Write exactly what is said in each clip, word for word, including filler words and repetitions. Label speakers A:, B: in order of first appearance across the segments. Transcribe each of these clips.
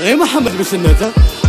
A: غير محمد بسنته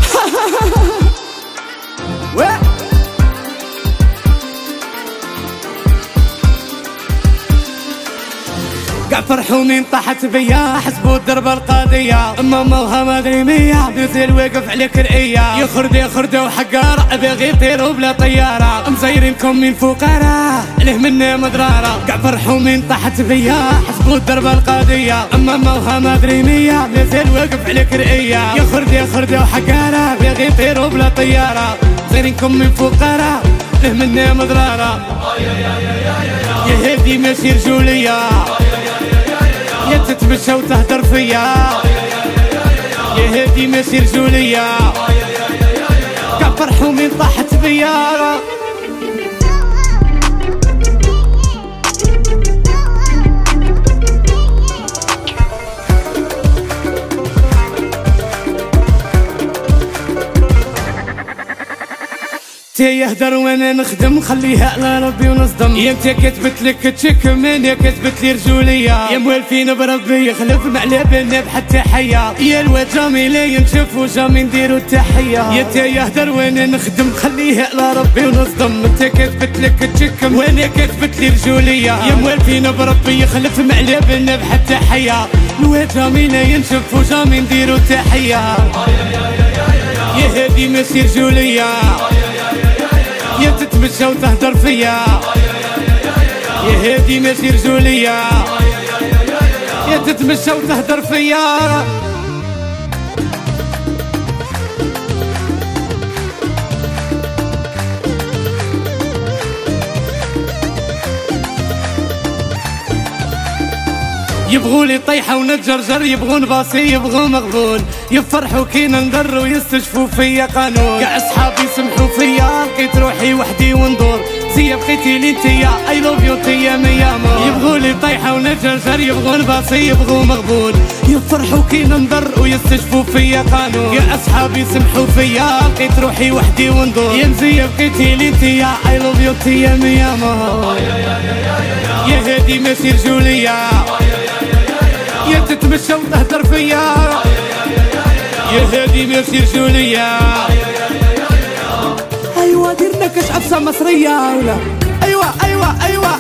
A: قاع فرحوا من طاحت بيا حسبوا الدرب القاضية اما موها ما ادري مية نزل واقف عليك رئية يخرد يخرد وحقارة باغي يطيروا بلا طيارة مزيرينكم من فقراء عليه منا مضرارة قاع فرحوا من طاحت بيا حسبوا الدرب القاضية اما موها ما ادري مية نزل واقف عليك رئية يخرد يخرد وحقارة باغي يطيروا بلا طيارة مزيرينكم من فقراء عليه منا مضرارة يا هادي ماشي رجولية يا تتمشى وتهدر فيا يا هادي ماشي رجولية قاع فرحوا من طاحت بيا تي يهدر وانا نخدم خليها على ربي ونصدم يا انت كتبت لك تشك من يا كتبت لي رجوليه يا موالفين بربي يخلف معلى بنا بحتى حيه يا الواد جميله نشوفو جامي نديرو التحيه يا تي يهدر وانا نخدم خليها على ربي ونصدم انت كتبت لك تشك وانا كتبت لي رجوليه يا موالفين بربي يخلف معلى بنا بحتى حيه الواد جميله نشوفو جامي نديرو التحيه يا هادي ماشي رجوليه يا تتمشى وتهدر فيا يا هادي ماشي رجولية يا تتمشى وتهدر فيا يبغوا لي طيحة ونتجرجر يبغوا نباصي يبغوا مغبون يفرحوا كي ننضر ويستشفوا فيا قانون كاع اصحابي يسمحوا فيا لقيت روحي وحدي وندور زي بقيتي لي انتيا اي لوف يو انتيا ميا مور يبغوا لي طيحة ونتجرجر يبغوا نباصي يبغوا مغبون يفرحوا كي ننضر ويستشفوا فيا قانون كاع اصحابي يسمحوا فيا لقيت روحي وحدي وندور يا مزية بقيتي لي انتيا اي لوف يو انتيا ميا مور يا هادي ماشي رجولية يا تتمشى وتهدر فيا يا هادي ماشي رجولية ايوا ديرنا كاش عفسة مصرية ولا ايوا ايوا ايوا